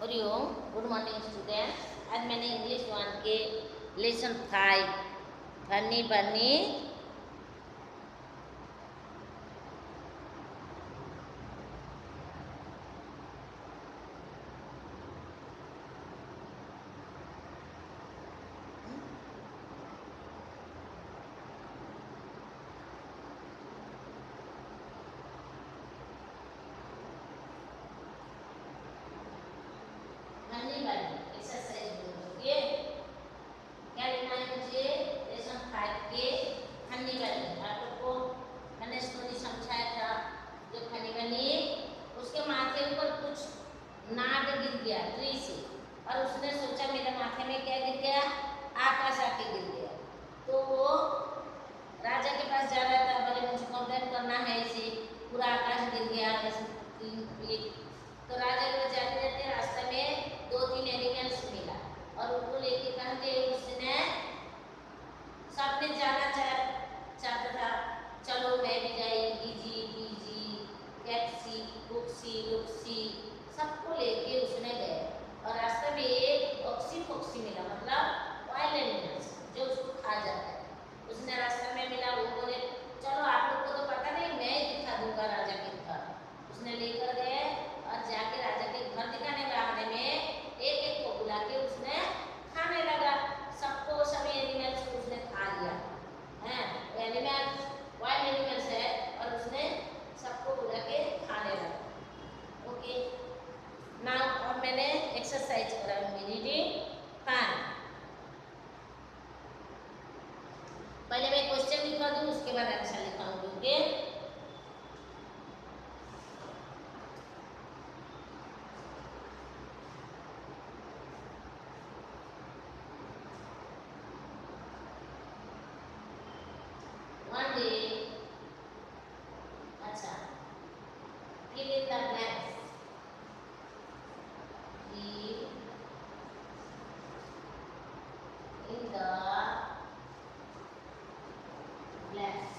Hariom. Good morning students. आज मैंने English one के lesson 5 funny bunny funny bunny exercise बोलोगे। क्या लिखना है मुझे? लेसन 5 के फनी बनी। आप लोग को मैंने स्टोरी समझाया था जो फनी बनी, उसके माथे ऊपर कुछ नाद गिर गया ट्री से, और उसने सोचा मेरे माथे में क्या गिर गया? आकाश आके गिर गया। तो वो राजा के पास जा रहा था, बोले मुझे कंप्लेन करना है, इसे पूरा आकाश गिर गया ऐसे। तो राजा के पास जाते जाते रास्ते में 2-3 एनिमल्स मिला, और उनको लेके कहते उसने सबने जाना चाहता था, चलो मैं भी जाएगी जी बीजी कैप्सी बुक्सी लुक्सी, सबको लेके उसने गए। और रास्ते में एक ऑक्सी फोक्सी मिला, मतलब वाइल्ड एनिमल्स जो उसको खा जाता है। उसने रास्ते में मिला, वो बोले चलो आप लोग को तो पता नहीं, मैं ही दिखा दूंगा राजा के घर। उसने लेकर गए और जाके राजा के घर दिखाने बहाने में एक एक को बुला के उसने खाने लगा। सबको सभी एनिमल्स को उसने खा लिया है। एनिमल्स वाइल्ड एनिमल्स है, और उसने सबको बुला के खाने लगा। ओके, नाउ और मैंने एक्सरसाइज कराऊंगी। Reading fun. पहले मैं क्वेश्चन लिखवा दूँ, उसके बाद आंसर लिखाऊंगी। ओके, वन डे, अच्छा, fill in the blanks. Fill in the blanks.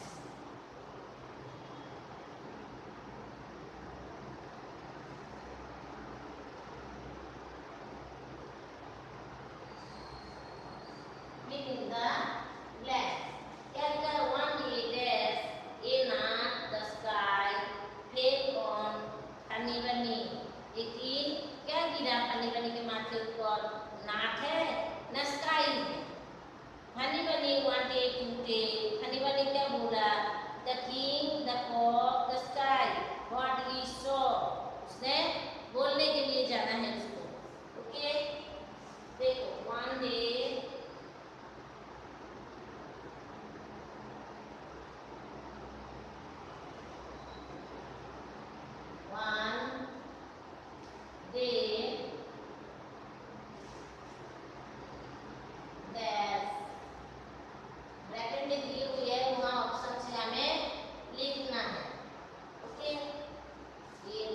Fill in the blanks. क्या लिखा है? One day dash a nut the sky fell on funny bunny. एक दिन क्या गिरा फनी बनी के माथे ऊपर? नाट है न स्काई है। फनी बनी वांटे टूटे। फनी बनी क्या बोला? The king the cock the sky what he saw. उसने बोलने के लिए जाना है उसको। ओके, देखो one day one day dash, bracket में दी हुई है, वहाँ ऑप्शन से हमें लिखना है। ओके, ये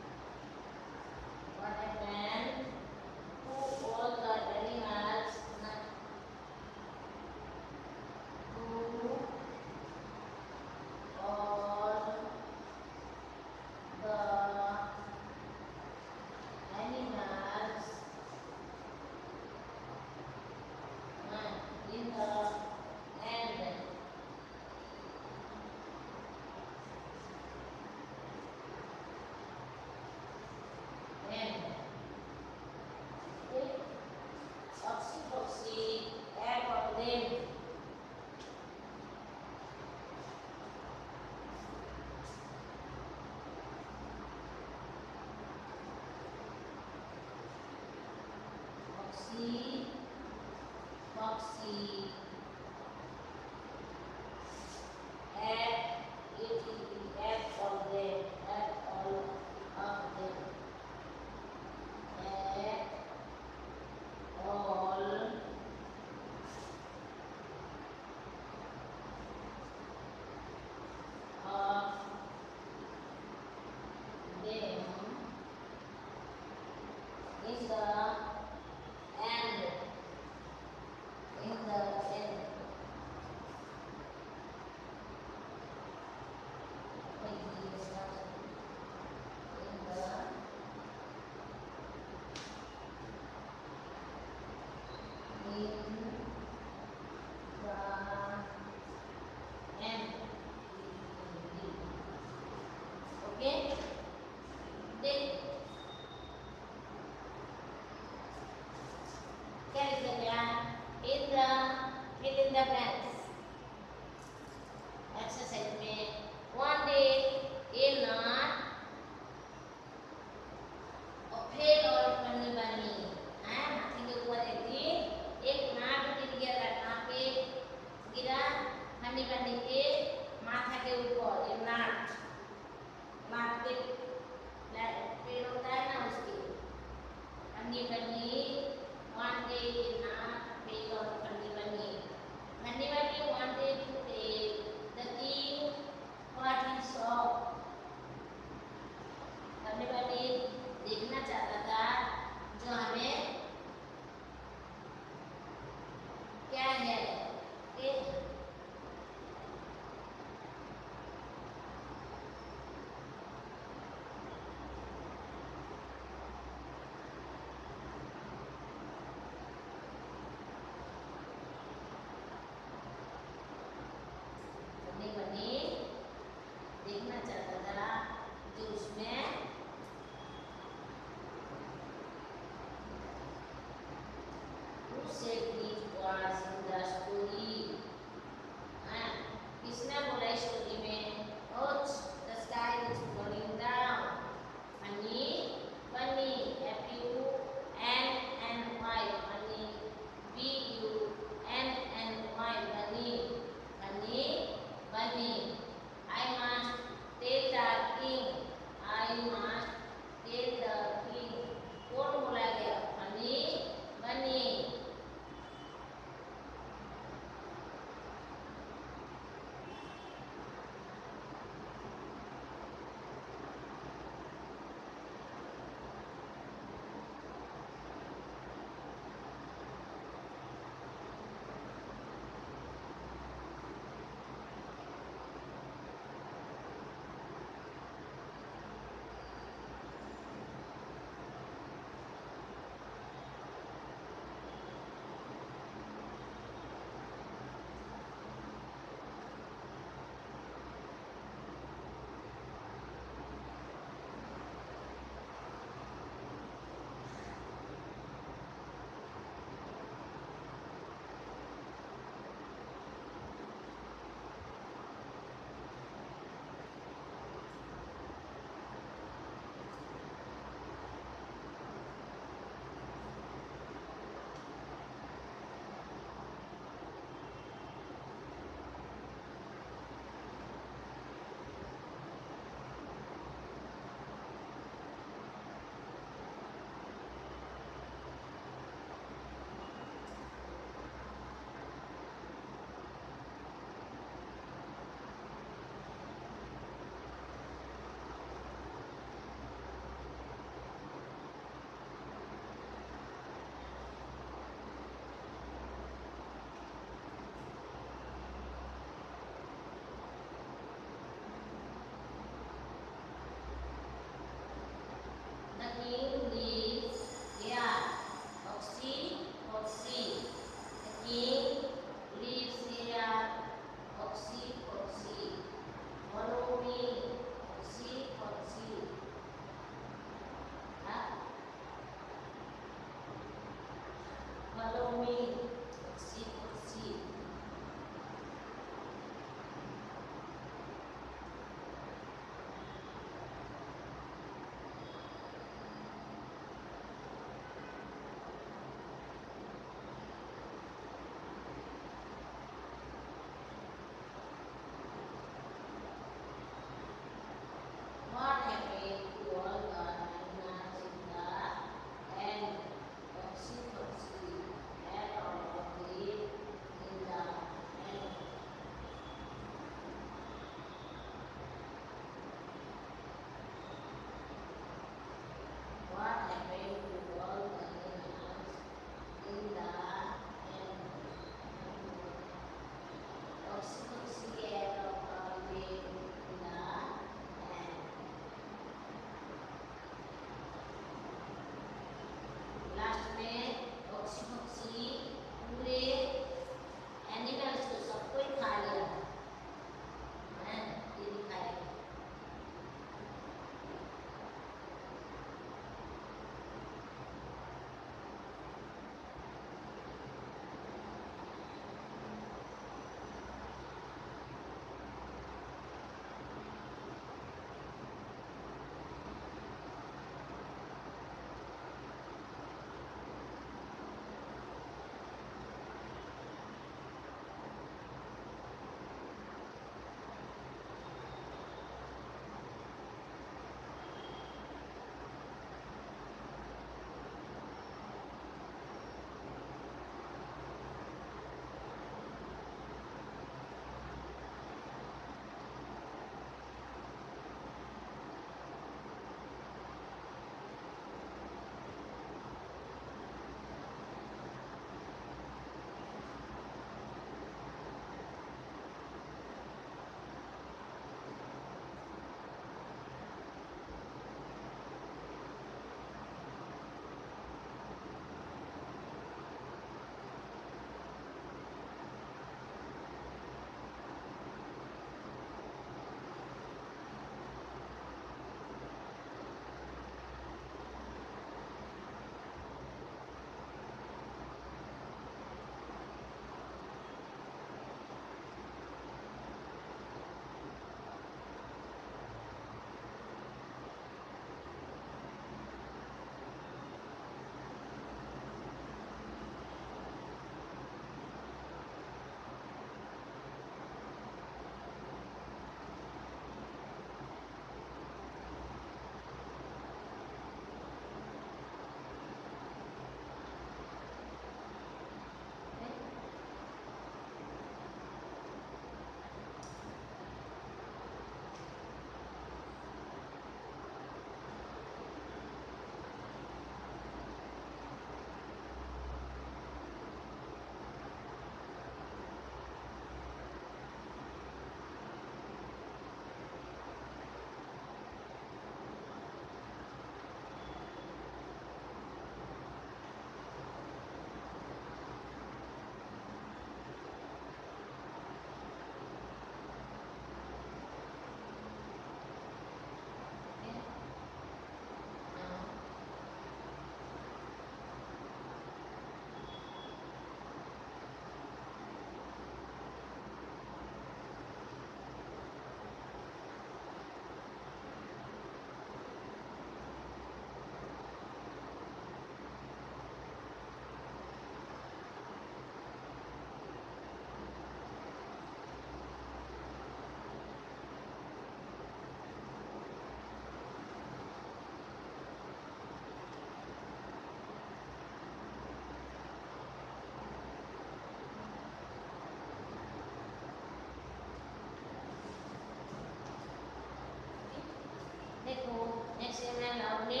है loudly.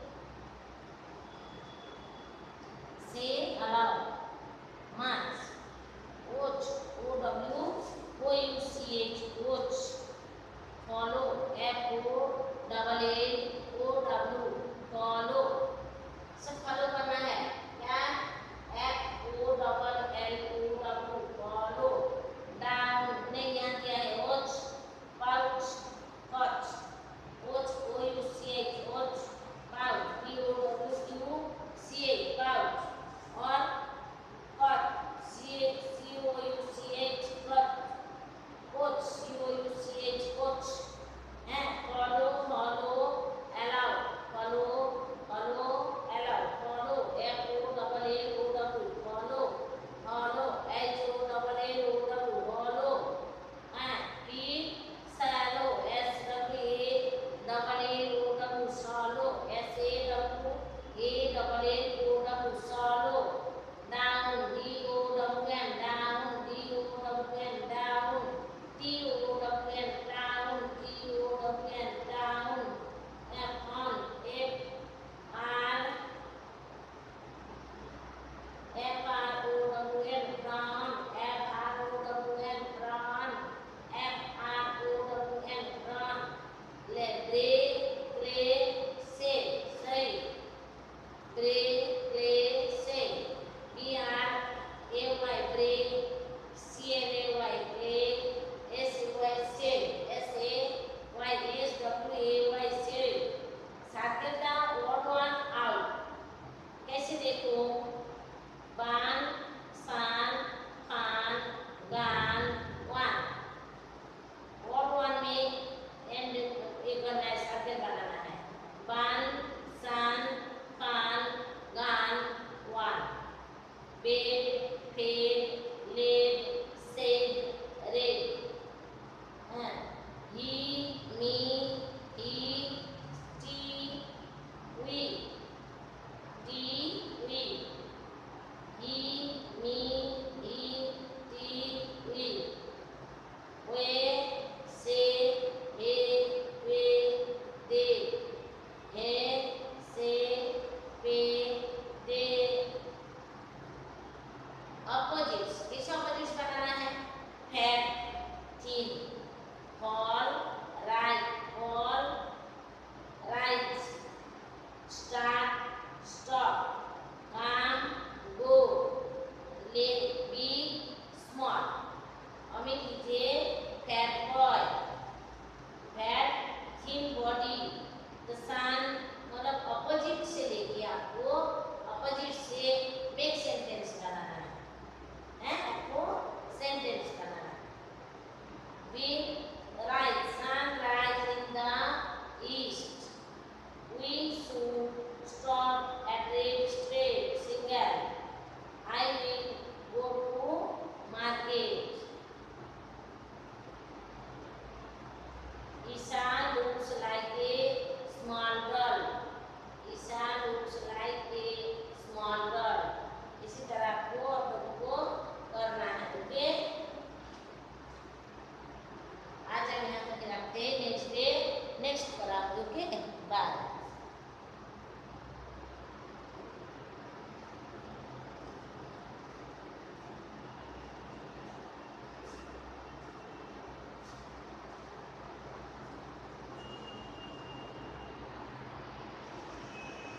Say aloud. March. Watch. O-W-O-U-C-H. Watch. Follow. F-O-L-L-O-W. Follow. सब फॉलो करना है क्या? F-O-L-L-O-W. फॉलो. डाउन ने यहाँ किया है watch. Pouch. Watch. Watch O-U-C-H. Watch. Pouch. P-O-W-Q-C-H. Pouch. और cut. C-O-U-C-H. Cut. Couch. C-O-U-C-H. Couch. हैं follow. Follow. Allow. Follow. Follow. Allow. Follow. F-O-L-L-O-W. Follow. Follow. H-O-L-L-O-W. Follow. हैं read. Shallow. S-W-A-L-L-O-W. Shallow. S-A-W-A-L-L-O-W. Shallow. Down. D-O-W-N. Down. D-O-W-N. Down. T-O-W-N. Down. T-O-W-N. Down. F-on. F-R-O-W-N. Frown. F-R-O-W-N. Frown. F-R-O-W-N. Frown. Lay bray. ब्रे से सही. ब्रे. ब्रे से. B-R-A-Y. ब्रे. C-L-A-Y. ब्रे. S-A-Y. से. S-A-Y. S-W-A-Y. से. साकेता odd one out. कैसे देखो? बान. Sun. Con. Gun. One. odd one में एंड एक करना है, साकेत बनाना है. बान. Sun. Con. Gun. One. Bed. Fed. Led. Said. Red. He. Me. He. Tea. We. Tea. We. He. Me. He. Tea. We. Way. Say. Hay. वे. दे. हे. से. पे. दे. ऑपोजिट्स. किस ऑपोजिट्स बनाना है? Fat. Thin. Fall. Right. Fall. Right. Start. Stop. Come. Go. Lay. Be. Small. हमें कीजिए fat boy. Fat thin body. The sun मतलब opposite से लेके आपको ऑपोजिट से मेक सेंटेंस बनाना है. आपको सेंटेंस बनाना है. Win. Rise. Sun rise in the east. We should stop at red straight. Single. I will go to market. Isha looks like a small girl. Isha looks like a small girl. इसी तरह आपको को करना है. Okay. आज हम यहाँ तक रखते हैं. नेक्स्ट पर आप ओके. बाय.